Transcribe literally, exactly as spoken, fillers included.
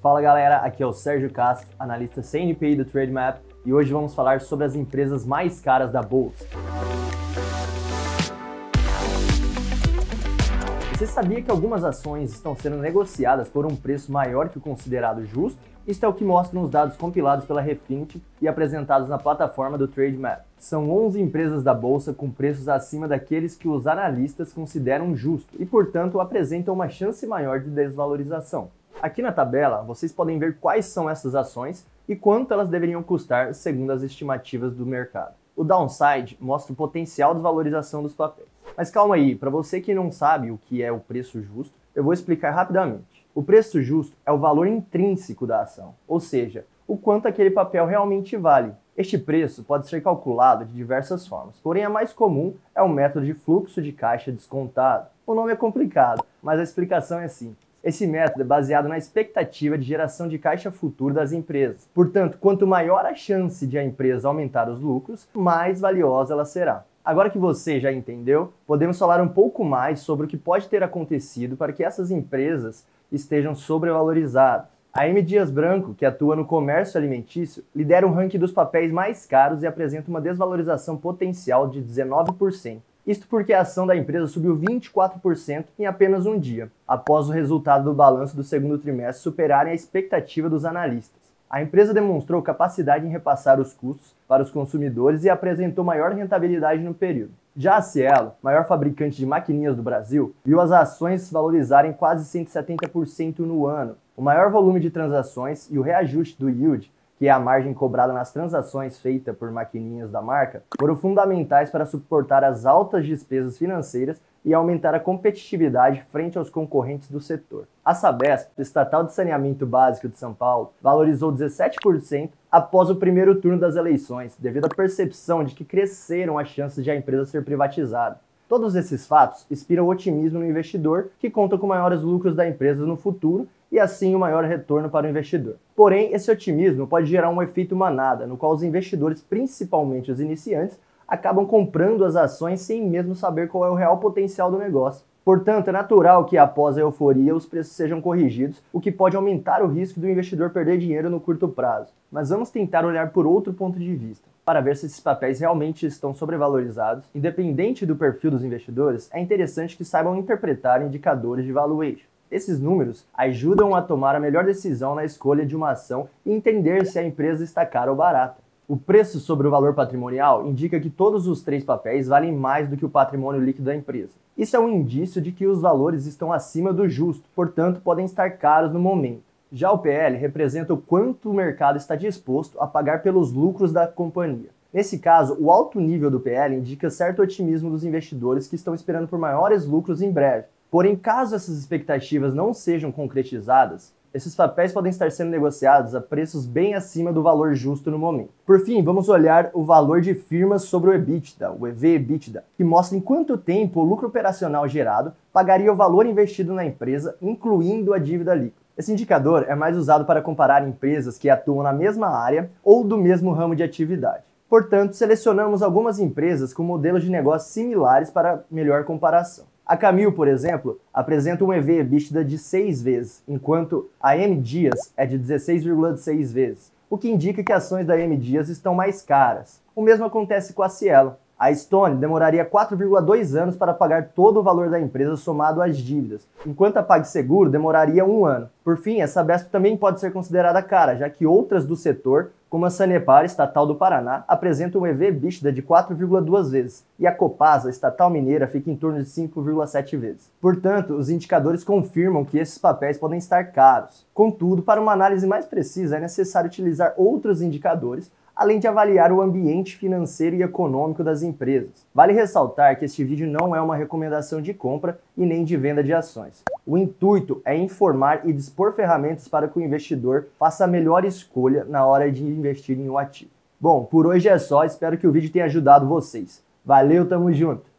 Fala galera, aqui é o Sérgio Castro, analista C N P I do Trademap, e hoje vamos falar sobre as empresas mais caras da bolsa. Você sabia que algumas ações estão sendo negociadas por um preço maior que o considerado justo? Isto é o que mostram os dados compilados pela Refinitiv e apresentados na plataforma do Trademap. São onze empresas da bolsa com preços acima daqueles que os analistas consideram justo e, portanto, apresentam uma chance maior de desvalorização. Aqui na tabela, vocês podem ver quais são essas ações e quanto elas deveriam custar segundo as estimativas do mercado. O downside mostra o potencial de valorização dos papéis. Mas calma aí, para você que não sabe o que é o preço justo, eu vou explicar rapidamente. O preço justo é o valor intrínseco da ação, ou seja, o quanto aquele papel realmente vale. Este preço pode ser calculado de diversas formas, porém a mais comum é o método de fluxo de caixa descontado. O nome é complicado, mas a explicação é simples. Esse método é baseado na expectativa de geração de caixa futuro das empresas. Portanto, quanto maior a chance de a empresa aumentar os lucros, mais valiosa ela será. Agora que você já entendeu, podemos falar um pouco mais sobre o que pode ter acontecido para que essas empresas estejam sobrevalorizadas. A M. Dias Branco, que atua no comércio alimentício, lidera um ranking dos papéis mais caros e apresenta uma desvalorização potencial de dezenove por cento. Isto porque a ação da empresa subiu vinte e quatro por cento em apenas um dia, após o resultado do balanço do segundo trimestre superarem a expectativa dos analistas. A empresa demonstrou capacidade em repassar os custos para os consumidores e apresentou maior rentabilidade no período. Já a Cielo, maior fabricante de maquininhas do Brasil, viu as ações valorizarem quase cento e setenta por cento no ano. O maior volume de transações e o reajuste do yield, que é a margem cobrada nas transações feitas por maquininhas da marca, foram fundamentais para suportar as altas despesas financeiras e aumentar a competitividade frente aos concorrentes do setor. A Sabesp, estatal de saneamento básico de São Paulo, valorizou dezessete por cento após o primeiro turno das eleições, devido à percepção de que cresceram as chances de a empresa ser privatizada. Todos esses fatos inspiram otimismo no investidor, que conta com maiores lucros da empresa no futuro e assim o maior retorno para o investidor. Porém, esse otimismo pode gerar um efeito manada, no qual os investidores, principalmente os iniciantes, acabam comprando as ações sem mesmo saber qual é o real potencial do negócio. Portanto, é natural que após a euforia os preços sejam corrigidos, o que pode aumentar o risco do investidor perder dinheiro no curto prazo. Mas vamos tentar olhar por outro ponto de vista, para ver se esses papéis realmente estão sobrevalorizados. Independente do perfil dos investidores, é interessante que saibam interpretar indicadores de valuation. Esses números ajudam a tomar a melhor decisão na escolha de uma ação e entender se a empresa está cara ou barata. O preço sobre o valor patrimonial indica que todos os três papéis valem mais do que o patrimônio líquido da empresa. Isso é um indício de que os valores estão acima do justo, portanto podem estar caros no momento. Já o P L representa o quanto o mercado está disposto a pagar pelos lucros da companhia. Nesse caso, o alto nível do P L indica certo otimismo dos investidores que estão esperando por maiores lucros em breve. Porém, caso essas expectativas não sejam concretizadas, esses papéis podem estar sendo negociados a preços bem acima do valor justo no momento. Por fim, vamos olhar o valor de firmas sobre o EBITDA, o E V/EBITDA, que mostra em quanto tempo o lucro operacional gerado pagaria o valor investido na empresa, incluindo a dívida líquida. Esse indicador é mais usado para comparar empresas que atuam na mesma área ou do mesmo ramo de atividade. Portanto, selecionamos algumas empresas com modelos de negócio similares para melhor comparação. A Camil, por exemplo, apresenta um E V/EBITDA de seis vezes, enquanto a M. Dias é de dezesseis vírgula seis vezes, o que indica que ações da M. Dias estão mais caras. O mesmo acontece com a Cielo. A Stone demoraria quatro vírgula dois anos para pagar todo o valor da empresa somado às dívidas, enquanto a PagSeguro demoraria um ano. Por fim, a Sabesp também pode ser considerada cara, já que outras do setor, como a Sanepar, estatal do Paraná, apresentam um E V/EBITDA de quatro vírgula duas vezes, e a Copasa, estatal mineira, fica em torno de cinco vírgula sete vezes. Portanto, os indicadores confirmam que esses papéis podem estar caros. Contudo, para uma análise mais precisa, é necessário utilizar outros indicadores, além de avaliar o ambiente financeiro e econômico das empresas. Vale ressaltar que este vídeo não é uma recomendação de compra e nem de venda de ações. O intuito é informar e dispor ferramentas para que o investidor faça a melhor escolha na hora de investir em um ativo. Bom, por hoje é só, espero que o vídeo tenha ajudado vocês. Valeu, tamo junto!